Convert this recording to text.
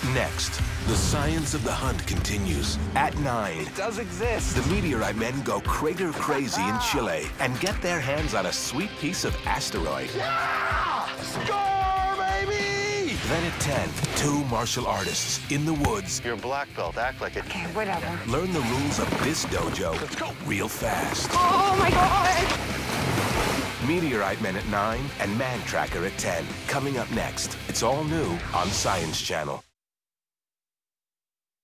Next, the science of the hunt continues. At 9, It does exist. the Meteorite Men go crater crazy in Chile and get their hands on a sweet piece of asteroid. Yeah! Score, baby! Then at 10, 2 martial artists in the woods You're a black belt. Act like it. Okay, whatever. learn the rules of this dojo Let's go. real fast. Oh, my God! Meteorite Men at 9 and Man Tracker at 10. Coming up next. It's all new on Science Channel.